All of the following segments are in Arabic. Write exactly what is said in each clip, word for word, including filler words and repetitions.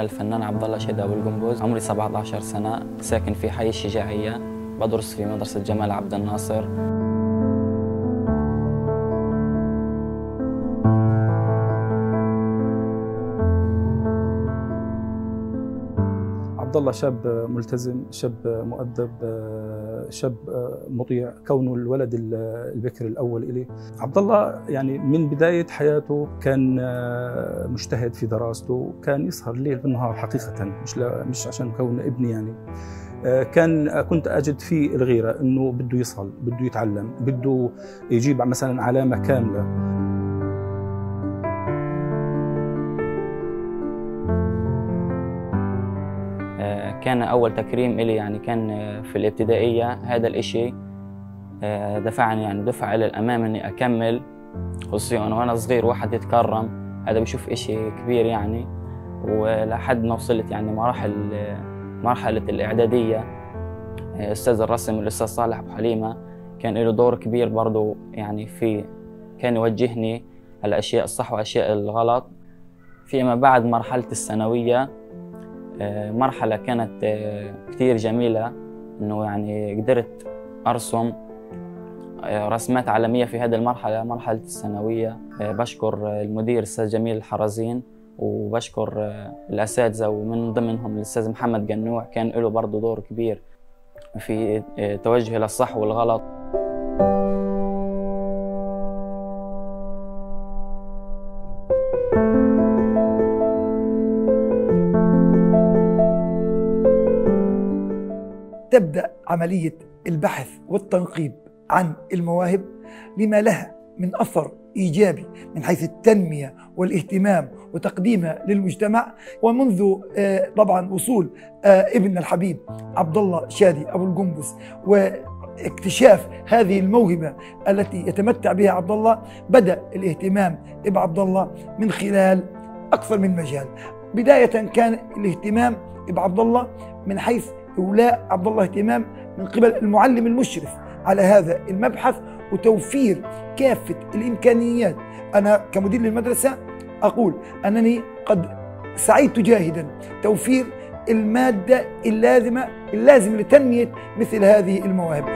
الفنان عبد الله شادي أبو القنبوز. عمري سبعة عشر سنة، ساكن في حي الشجاعية، بدرس في مدرسة جمال عبد الناصر. عبد الله شاب ملتزم، شاب مؤدب، شاب مطيع، كونه الولد البكر الاول إلي. عبد الله يعني من بدايه حياته كان مجتهد في دراسته، كان يسهر الليل بالنهار حقيقه، مش مش عشان كونه ابني يعني. كان كنت اجد فيه الغيره انه بده يصل، بده يتعلم، بده يجيب مثلا علامه كامله. كان أول تكريم إلي يعني كان في الابتدائية. هذا الإشي دفعني يعني دفع إلى الأمام إني أكمل، خصوصيا وأنا صغير واحد يتكرم، هذا بشوف إشي كبير يعني. ولحد ما وصلت يعني مراحل مرحلة الإعدادية، أستاذ الرسم الأستاذ صالح أبو حليمة كان له دور كبير برضو يعني، في كان يوجهني على الأشياء الصح وأشياء الغلط. فيما بعد مرحلة الثانوية، مرحلة كانت كتير جميلة، إنه يعني قدرت أرسم رسمات عالمية في هذه المرحلة، مرحلة الثانوية. بشكر المدير الأستاذ جميل الحرزين، وبشكر الأساتذة ومن ضمنهم الأستاذ محمد جنوع، كان له برضه دور كبير في توجه للصح والغلط. تبدأ عملية البحث والتنقيب عن المواهب لما لها من أثر إيجابي من حيث التنمية والاهتمام وتقديمها للمجتمع. ومنذ طبعا وصول ابن الحبيب عبد الله شادي أبو القنبوز واكتشاف هذه الموهبة التي يتمتع بها عبد الله، بدأ الاهتمام بعبد الله من خلال أكثر من مجال. بداية كان الاهتمام بعبد الله من حيث إولاء عبد الله اهتمام من قبل المعلم المشرف على هذا المبحث وتوفير كافة الإمكانيات. أنا كمدير للمدرسة أقول أنني قد سعيت جاهدا توفير المادة اللازمة اللازمة لتنمية مثل هذه المواهب.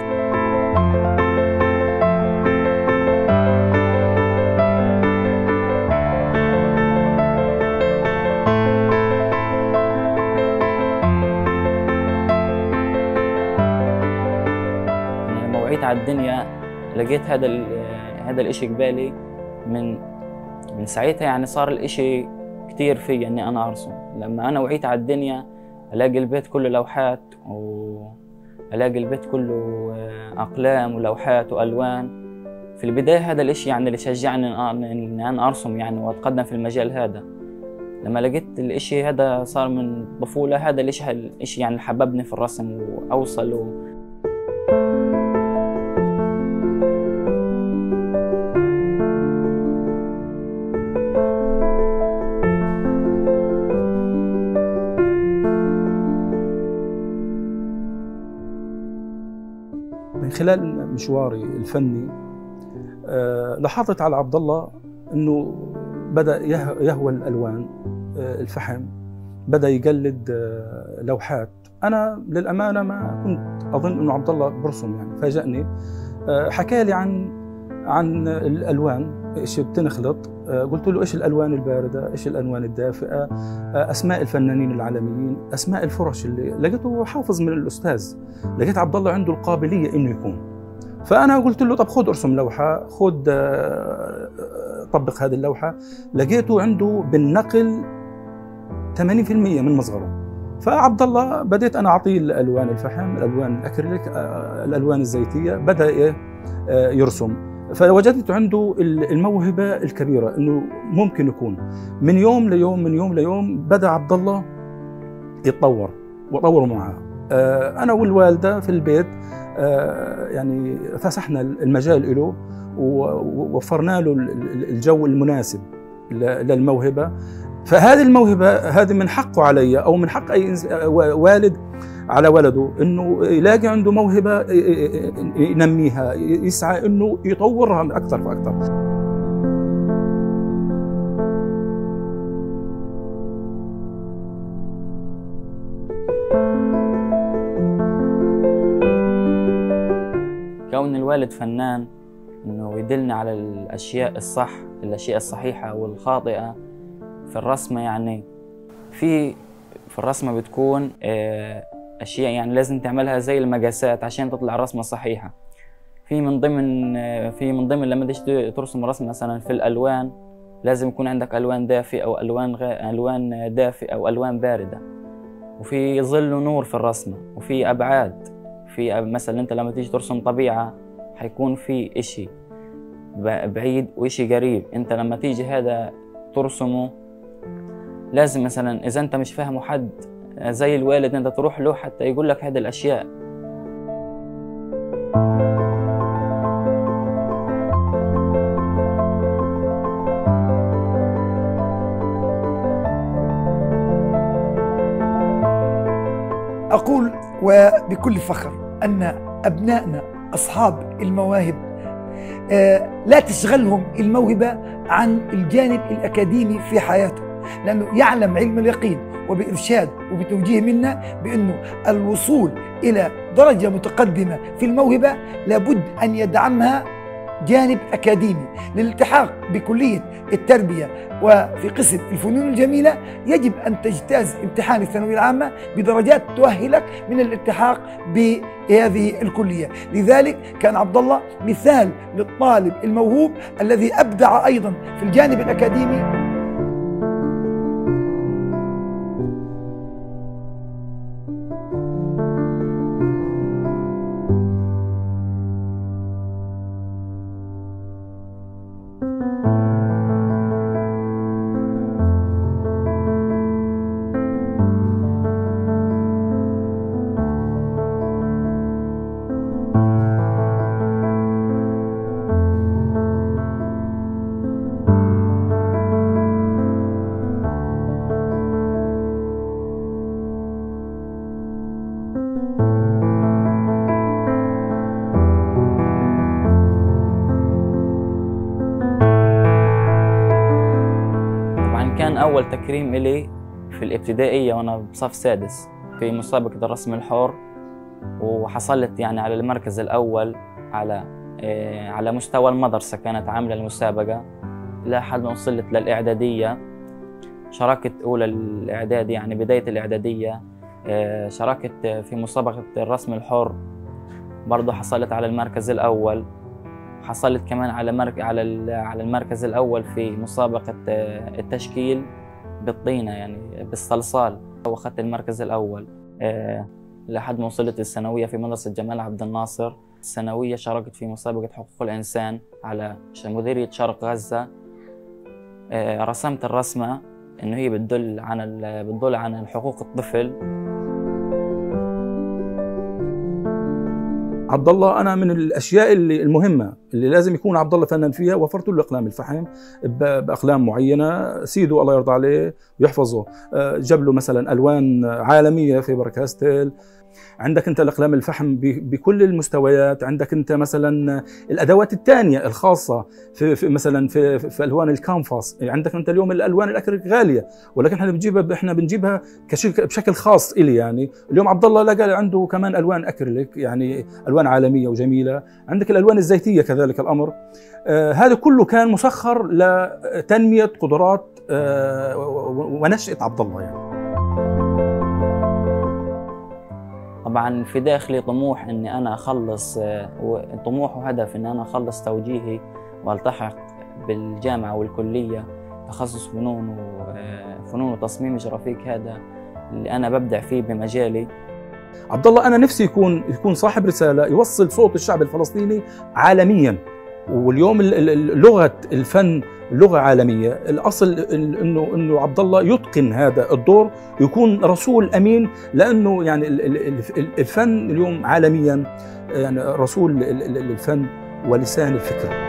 وعيت على الدنيا لقيت هذا هذا الاشي قبالي، من من ساعتها يعني صار الاشي كتير في اني انا ارسم. لما انا وعيت على الدنيا الاقي البيت كله لوحات، والاقي البيت كله اقلام ولوحات والوان. في البدايه هذا الاشي يعني اللي شجعني اني انا ارسم يعني واتقدم في المجال هذا. لما لقيت الاشي هذا صار من طفوله، هذا الاشي الاشي يعني حببني في الرسم واوصل. من خلال مشواري الفني لاحظت على عبد الله انه بدا يهوى الالوان، الفحم، بدا يقلد لوحات. انا للامانه ما كنت اظن انه عبد الله برسم يعني، فاجأني، حكى لي عن عن الالوان، ايش بتنخلط. قلت له ايش الالوان البارده، ايش الالوان الدافئه، اسماء الفنانين العالميين، اسماء الفرش اللي لقيته حافظ من الاستاذ. لقيت عبد الله عنده القابليه انه يكون. فانا قلت له طب خذ ارسم لوحه، خذ طبق هذه اللوحه. لقيته عنده بالنقل ثمانين بالمئة من مصغره. فعبد الله بديت انا اعطيه الالوان الفحم، الالوان الاكريليك، الالوان الزيتيه، بدا يرسم. فوجدت عنده الموهبه الكبيره انه ممكن يكون. من يوم ليوم من يوم ليوم بدا عبد الله يتطور وطوروا معه. انا والوالده في البيت يعني فسحنا المجال له ووفرنا له الجو المناسب للموهبه. فهذه الموهبه هذه من حقه علي او من حق اي والد على ولده انه يلاقي عنده موهبه ينميها، يسعى انه يطورها اكثر فاكثر. كون الوالد فنان إنه يدلني على الأشياء الصح، الأشياء الصحيحة والخاطئة في الرسمة. يعني في في الرسمة بتكون أشياء يعني لازم تعملها زي المقاسات عشان تطلع الرسمة صحيحة. في من ضمن في من ضمن لما تيجي ترسم رسمة مثلا في الألوان لازم يكون عندك ألوان دافئة أو ألوان غ... ألوان دافئة أو ألوان باردة، وفي ظل ونور في الرسمة، وفي أبعاد. في مثلا أنت لما تيجي ترسم طبيعة حيكون في إشي بعيد وإشي قريب. أنت لما تيجي هذا ترسمه لازم مثلا إذا أنت مش فاهمه حد زي الوالد أنت تروح له حتى يقول لك هذه الأشياء. أقول وبكل فخر أن أبنائنا أصحاب المواهب لا تشغلهم الموهبة عن الجانب الأكاديمي في حياته، لأنه يعلم علم اليقين وبإرشاد وبتوجيه منا بأنه الوصول إلى درجة متقدمة في الموهبة لابد أن يدعمها جانب أكاديمي. للالتحاق بكلية التربية وفي قسم الفنون الجميلة يجب أن تجتاز امتحان الثانوية العامة بدرجات تؤهلك من الالتحاق بهذه الكلية. لذلك كان عبد الله مثال للطالب الموهوب الذي أبدع أيضا في الجانب الأكاديمي. كان أول تكريم إلي في الابتدائية وأنا بصف سادس في مسابقة الرسم الحر، وحصلت يعني على المركز الأول على إيه على مستوى المدرسة. كانت عاملة المسابقة لحد ما وصلت للإعدادية. شاركت أولى الإعدادي يعني بداية الإعدادية، إيه شاركت في مسابقة الرسم الحر برضو حصلت على المركز الأول. حصلت كمان على مرك... على على المركز الأول في مسابقة التشكيل بالطينة يعني بالصلصال، وأخذت المركز الأول أه لحد ما وصلت الثانوية في مدرسة جمال عبد الناصر. الثانوية شاركت في مسابقة حقوق الإنسان على مديرية شرق غزة. أه رسمت الرسمة إنه هي بتدل عن ال... بتدل عن حقوق الطفل. عبد الله انا من الاشياء اللي المهمه اللي لازم يكون عبد الله فنان فيها، وفرت له اقلام الفحم باقلام معينه. سيده الله يرضى عليه ويحفظه جاب له مثلا الوان عالميه في بركاستيل. عندك انت الاقلام الفحم بكل المستويات. عندك انت مثلا الادوات الثانيه الخاصه في, في مثلا في, في الوان الكانفاس. عندك انت اليوم الالوان الاكريليك غاليه، ولكن احنا بنجيبها احنا بنجيبها بشكل خاص الي. يعني اليوم عبد الله لقى عنده كمان الوان اكريليك يعني الوان عالميه وجميله. عندك الالوان الزيتيه كذلك الامر. آه هذا كله كان مسخر لتنميه قدرات آه ونشأة عبد الله. يعني طبعا في داخلي طموح اني انا اخلص، طموح وهدف ان انا اخلص توجيهي والتحق بالجامعه والكليه تخصص فنون وفنون وتصميم جرافيك، هذا اللي انا ببدع فيه بمجالي. عبد الله انا نفسي يكون يكون صاحب رساله يوصل صوت الشعب الفلسطيني عالميا. واليوم لغه الفن لغه عالميه. الاصل انه انه عبد الله يتقن هذا الدور، يكون رسول امين، لانه يعني الفن اليوم عالميا يعني رسول الفن ولسان الفكر.